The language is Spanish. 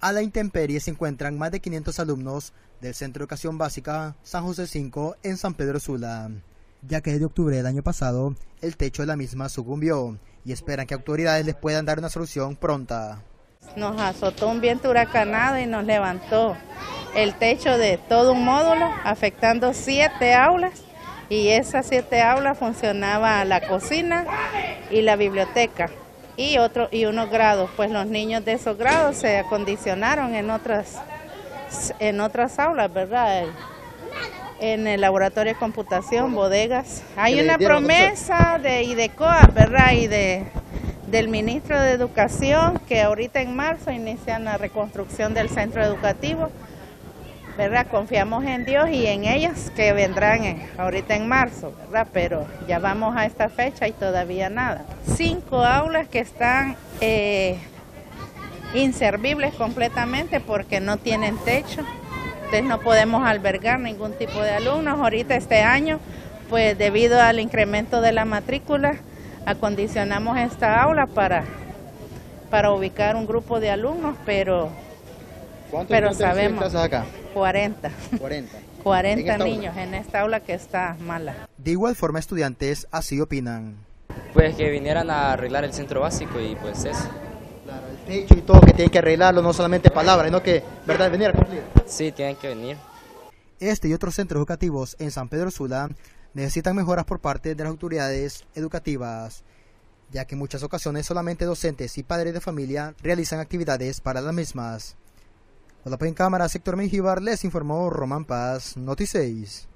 A la intemperie se encuentran más de 500 alumnos del Centro de Educación Básica San José 5 en San Pedro Sula, ya que desde octubre del año pasado el techo de la misma sucumbió y esperan que autoridades les puedan dar una solución pronta. Nos azotó un viento huracanado y nos levantó el techo de todo un módulo, afectando 7 aulas, y esas 7 aulas funcionaba la cocina y la biblioteca y unos grados. Pues los niños de esos grados se acondicionaron en otras aulas, ¿verdad? En el laboratorio de computación, bodegas. Hay una promesa de IDECOA, ¿verdad? Y del ministro de Educación, que ahorita en marzo inician la reconstrucción del centro educativo, ¿verdad? Confiamos en Dios y en ellos que vendrán ahorita en marzo, ¿verdad? Pero ya vamos a esta fecha y todavía nada. 5 aulas que están inservibles completamente porque no tienen techo. Entonces no podemos albergar ningún tipo de alumnos. Ahorita este año, pues debido al incremento de la matrícula, acondicionamos esta aula para ubicar un grupo de alumnos, pero sabemos clases acá? 40. 40 niños en esta aula que está mala. De igual forma, estudiantes así opinan. Pues que vinieran a arreglar el centro básico y pues eso. Claro, el techo y todo, que tienen que arreglarlo, no solamente palabras, sino que, ¿verdad?, venir a cumplir. Sí, tienen que venir. Este y otros centros educativos en San Pedro Sula necesitan mejoras por parte de las autoridades educativas, ya que en muchas ocasiones solamente docentes y padres de familia realizan actividades para las mismas. Con la en cámara, Sector Mengíbar, les informó Román Paz, Noti 6.